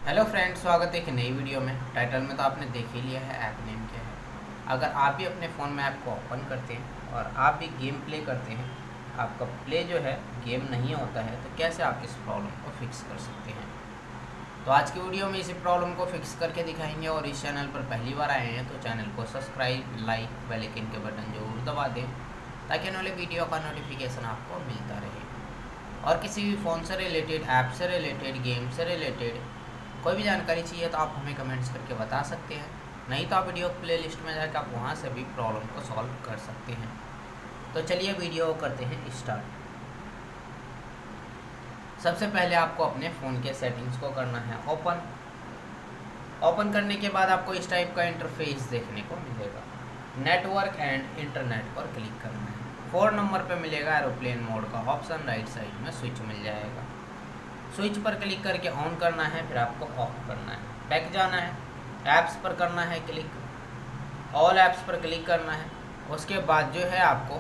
Hello friends, स्वागत है एक नई वीडियो में। टाइटल में तो आपने देख ही लिया है ऐप नेम क्या है। अगर आप भी अपने फ़ोन में ऐप को ओपन करते हैं और आप भी गेम प्ले करते हैं, आपका प्ले जो है गेम नहीं होता है, तो कैसे आप इस प्रॉब्लम को फिक्स कर सकते हैं। तो आज की वीडियो में इसी प्रॉब्लम को फिक्स करके दिखाएंगे। और इस चैनल पर पहली बार आए हैं तो चैनल को सब्सक्राइब, लाइक, बेल आइकन के बटन जरूर दबा दें ताकि आने वाले वीडियो का नोटिफिकेशन आपको मिलता रहे। और किसी भी फ़ोन से रिलेटेड, ऐप से रिलेटेड, गेम से रिलेटेड कोई भी जानकारी चाहिए तो आप हमें कमेंट्स करके बता सकते हैं। नहीं तो आप वीडियो प्ले लिस्ट में जाकर आप वहाँ से भी प्रॉब्लम को सॉल्व कर सकते हैं। तो चलिए वीडियो करते हैं स्टार्ट। सबसे पहले आपको अपने फ़ोन के सेटिंग्स को करना है ओपन करने के बाद आपको इस टाइप का इंटरफेस देखने को मिलेगा। नेटवर्क एंड इंटरनेट पर क्लिक करना है। 4 नंबर पे मिलेगा एरोप्लेन मोड का ऑप्शन, राइट साइड में स्विच मिल जाएगा। स्विच पर क्लिक करके ऑन करना है, फिर आपको ऑफ करना है। बैक जाना है, ऐप्स पर करना है क्लिक, ऑल ऐप्स पर क्लिक करना है। उसके बाद जो है आपको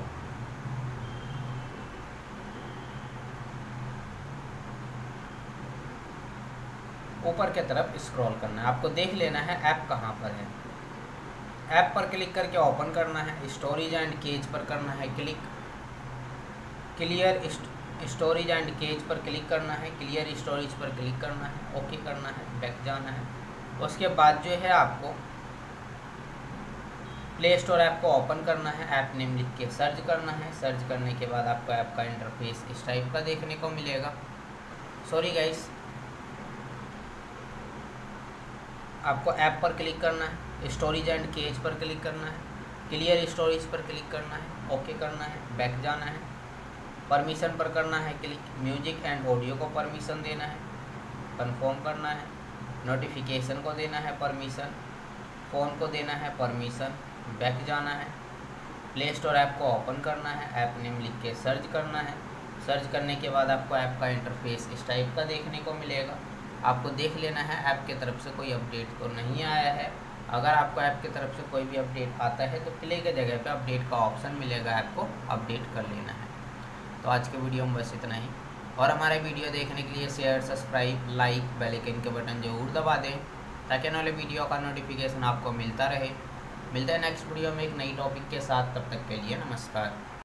ऊपर की तरफ स्क्रॉल करना है। आपको देख लेना है ऐप कहाँ पर है। ऐप पर क्लिक करके ओपन करना है। स्टोरेज एंड केज पर करना है click, clear storage and cache पर क्लिक करना है, क्लियर स्टोरेज पर क्लिक करना है, ओके करना है, बैक जाना है। उसके बाद जो है आपको प्ले स्टोर ऐप को ओपन करना है। ऐप नेम लिख के सर्च करना है। सर्च करने के बाद आपको ऐप का इंटरफेस इस टाइप का देखने को मिलेगा। सॉरी गाइस, आपको ऐप पर क्लिक करना है, स्टोरेज एंड केज पर क्लिक करना है, क्लियर स्टोरेज पर क्लिक करना है, ओके करना है, बैक जाना है। परमिशन पर करना है क्लिक, म्यूजिक एंड ऑडियो को परमिशन देना है, कंफर्म करना है। नोटिफिकेशन को देना है परमिशन, फ़ोन को देना है परमिशन, बैक जाना है। प्ले स्टोर ऐप को ओपन करना है। ऐप नेम लिख के सर्च करना है। सर्च करने के बाद आपको ऐप का इंटरफेस इस टाइप का देखने को मिलेगा। आपको देख लेना है ऐप की तरफ से कोई अपडेट तो नहीं आया है। अगर आपको ऐप की तरफ से कोई भी अपडेट आता है तो प्ले के जगह पे अपडेट का ऑप्शन मिलेगा, ऐप को अपडेट कर लेना है। तो आज के वीडियो में बस इतना ही। और हमारे वीडियो देखने के लिए share, subscribe, like, bell icon के बटन जरूर दबा दें ताकि आने वाले वीडियो का नोटिफिकेशन आपको मिलता रहे। मिलते हैं नेक्स्ट वीडियो में एक नई टॉपिक के साथ। तब तक के लिए नमस्कार।